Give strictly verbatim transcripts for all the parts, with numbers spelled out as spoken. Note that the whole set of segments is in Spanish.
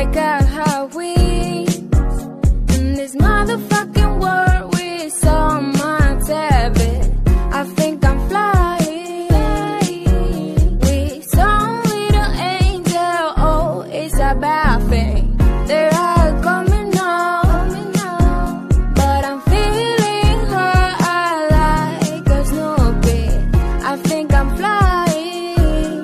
got high wings. In this motherfucking world with so much habit, I think I'm flying with some little angel. Oh, it's a bad thing. They're all coming on, but I'm feeling her. I like a Snoopy. I think I'm flying,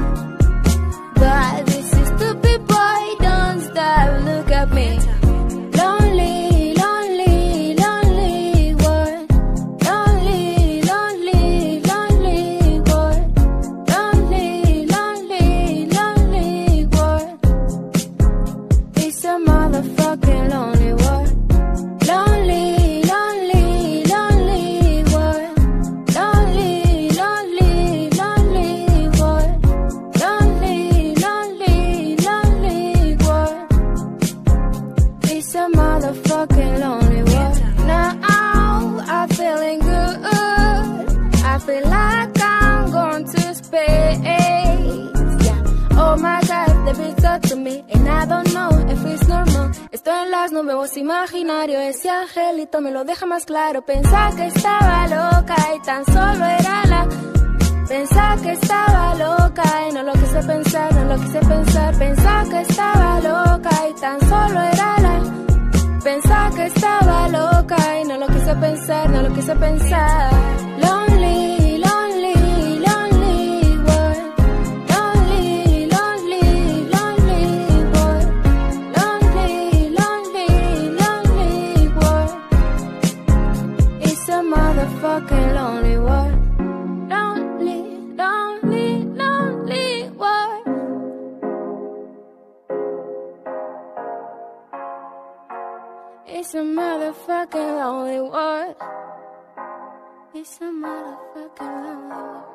but this is stupid boy. Don't stop, look at me. Lonely, lonely, lonely world. Lonely, lonely, lonely world. Lonely, lonely, lonely world. It's a motherfucking lonely world. Lonely, lonely, lonely world. Lonely, lonely, lonely world. Lonely, lonely, lonely world. It's a motherfucking lonely world. Now I'm feeling good. I feel like I'm going to space. Yeah. Oh my God, the beat's up to me, and I don't know if it's normal. Estoy en las nubes, voz imaginario. Ese angelito me lo deja más claro. Pensaba que estaba loca y tan solo era la. Pensaba que estaba loca y no lo quise pensar, no lo quise pensar. Pensaba que estaba loca y tan solo era la. Pensaba que estaba loca y no lo quise pensar, no lo quise pensar. Lonely, lonely, lonely world. Lonely, lonely, lonely world. Lonely, lonely, lonely world. It's a motherfucking lonely world. Lonely, lonely, lonely world. It's a motherfucking lonely world. It's a motherfucking lonely world.